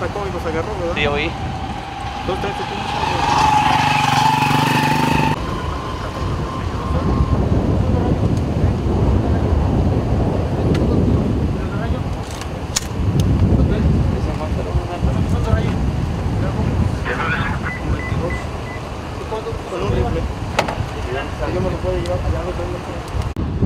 sacó y los agarró, ¿verdad? Sí, oí. Dos, tres, cuatro. Con un rifle. Yo me lo puedo llevar, ya lo tengo.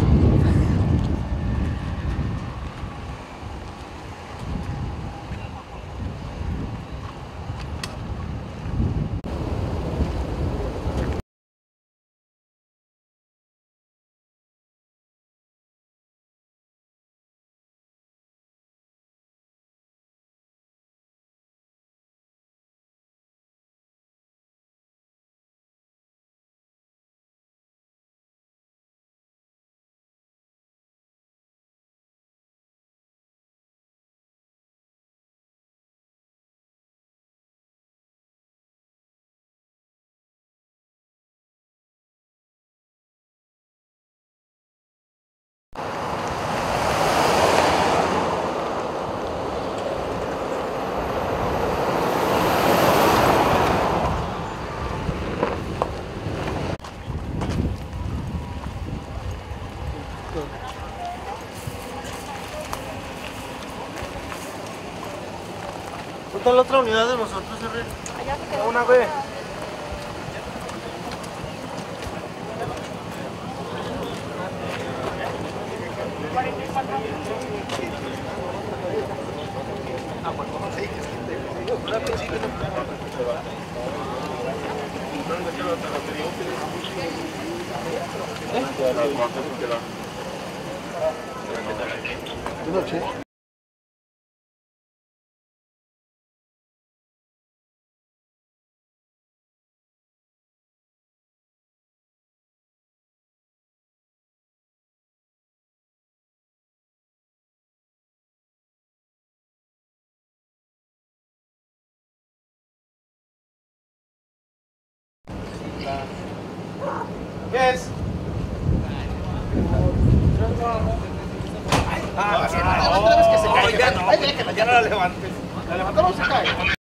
¿Dónde está la otra unidad de nosotros, R? Allá se quedó. Una B. Buenas noches. ¿Qué es? Ah, otra vez que se caiga. Ya no la levantes. La levantamos y se cae.